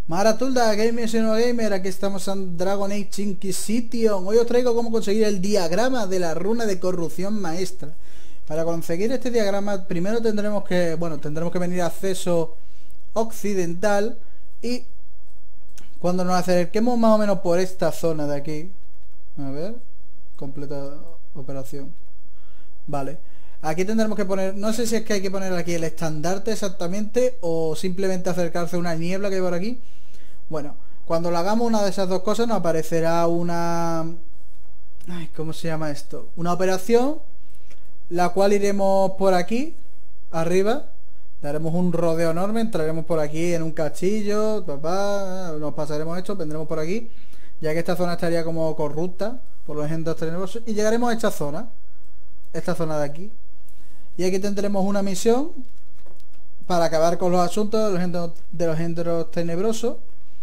Maratulda, Gamer y no Gamer, aquí estamos en Dragon Age Inquisition. Hoy os traigo cómo conseguir el diagrama de la runa de corrupción maestra. Para conseguir este diagrama, primero tendremos que venir a acceso occidental. Y cuando nos acerquemos más o menos por esta zona de aquí, a ver, completa operación. Vale, aquí tendremos que poner, no sé si es que hay que poner aquí el estandarte exactamente o simplemente acercarse a una niebla que hay por aquí. Bueno, cuando lo hagamos una de esas dos cosas nos aparecerá una... Ay, ¿cómo se llama esto? Una operación, la cual iremos por aquí, arriba. Daremos un rodeo enorme, entraremos por aquí en un castillo, nos pasaremos esto, vendremos por aquí, ya que esta zona estaría como corrupta por los engendros tenebrosos, y llegaremos a esta zona de aquí. Y aquí tendremos una misión para acabar con los asuntos de los engendros tenebrosos.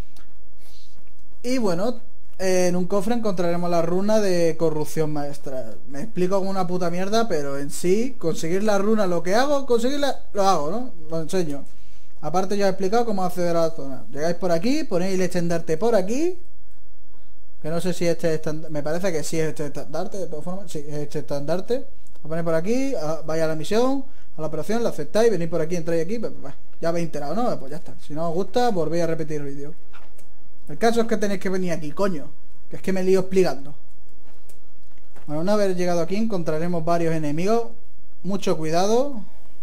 Y bueno, en un cofre encontraremos la runa de corrupción maestra. Me explico como una puta mierda, pero en sí, conseguir la runa, lo que hago, conseguirla, lo hago, ¿no? Lo enseño. Aparte ya he explicado cómo acceder a la zona. Llegáis por aquí, ponéis el estandarte por aquí. Que no sé si este estandarte, me parece que sí es este estandarte, de todas formas, sí, es este estandarte. Lo ponéis por aquí, vais a la misión, a la operación, la aceptáis, venís por aquí, entráis aquí, pues, ya habéis enterado, ¿no? Pues ya está. Si no os gusta, volvéis a repetir el vídeo. El caso es que tenéis que venir aquí, coño. Que es que me lío explicando. Bueno, una vez llegado aquí encontraremos varios enemigos. Mucho cuidado.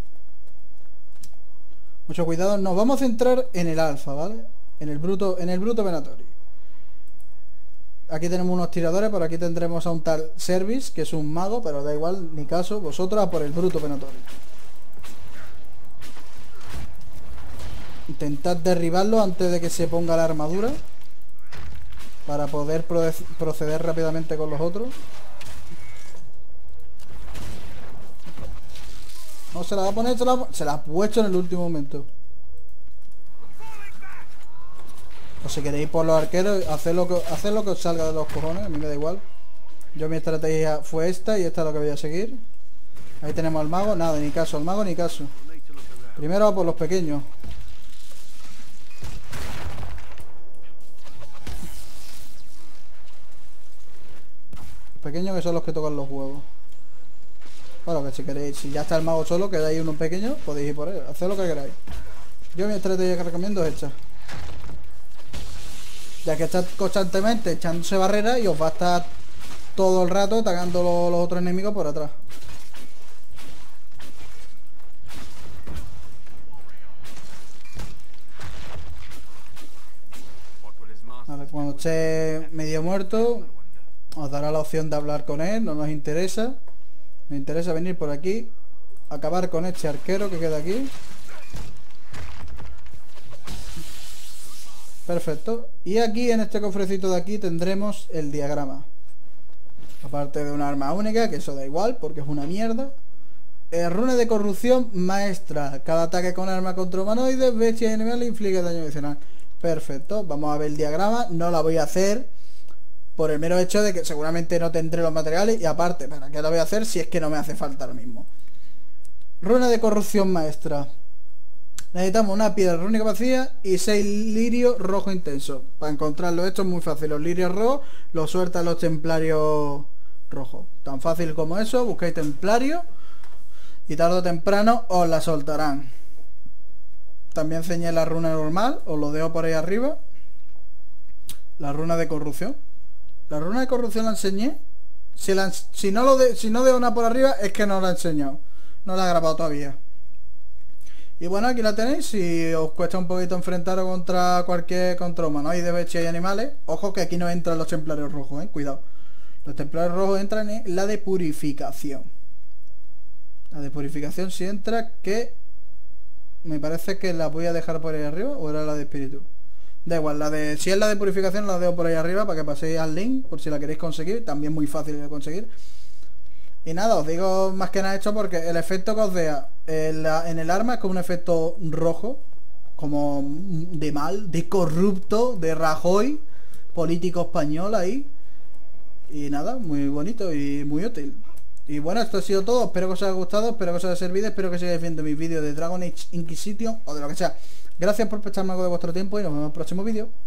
Mucho cuidado. Nos vamos a centrar en el alfa, ¿vale? En el bruto Venatori. Aquí tenemos unos tiradores. Por aquí tendremos a un tal Service, que es un mago, pero da igual, ni caso. Vosotros a por el bruto Venatori. Intentad derribarlo antes de que se ponga la armadura, para poder proceder rápidamente con los otros. No, se la va a poner, se la ha puesto en el último momento. O si queréis por los arqueros, haced lo que os salga de los cojones, a mí me da igual. Yo mi estrategia fue esta y esta es lo que voy a seguir. Ahí tenemos al mago, nada, ni caso al mago, ni caso. Primero a por los pequeños. Pequeños, que son los que tocan los huevos. Claro, que si queréis, si ya está el mago solo, quedáis uno pequeño, podéis ir por él, haced lo que queráis. Yo mi estrategia que recomiendo es esta, ya que está constantemente echándose barreras y os va a estar todo el rato atacando los otros enemigos por atrás. Vale, cuando esté medio muerto os dará la opción de hablar con él, no nos interesa. Me interesa venir por aquí, acabar con este arquero que queda aquí. Perfecto. Y aquí en este cofrecito de aquí tendremos el diagrama. Aparte de una arma única, que eso da igual porque es una mierda. Runa de corrupción maestra. Cada ataque con arma contra humanoides, bestias y animales inflige daño adicional. Perfecto. Vamos a ver el diagrama. No la voy a hacer por el mero hecho de que seguramente no tendré los materiales. Y aparte, ¿para qué la voy a hacer si es que no me hace falta ahora mismo? Runa de corrupción maestra. Necesitamos una piedra rúnica vacía y 6 lirios rojo intenso. Para encontrarlo esto es muy fácil. Los lirios rojos los sueltan los templarios rojos. Tan fácil como eso. Buscáis templarios y tarde o temprano os la soltarán. También enseñé la runa normal. Os lo dejo por ahí arriba. La runa de corrupción. La runa de corrupción la enseñé. Si no dejo nada por arriba es que no la he enseñado. No la he grabado todavía. Y bueno, aquí la tenéis. Si os cuesta un poquito enfrentaros contra humanoides, bestias y animales, ojo que aquí no entran los templarios rojos, cuidado. Los templarios rojos entran en la de purificación. La de purificación sí entra, que me parece que la voy a dejar por ahí arriba. ¿O era la de espíritu? Da igual, si es la de purificación la dejo por ahí arriba para que paséis al link por si la queréis conseguir. También muy fácil de conseguir. Y nada, os digo más que nada esto porque el efecto que os vea en el arma es como un efecto rojo, como de mal, de corrupto, de Rajoy, político español ahí. Y nada, muy bonito y muy útil. Y bueno, esto ha sido todo. Espero que os haya gustado, espero que os haya servido, espero que sigáis viendo mis vídeos de Dragon Age Inquisition o de lo que sea. Gracias por prestarme algo de vuestro tiempo y nos vemos en el próximo vídeo.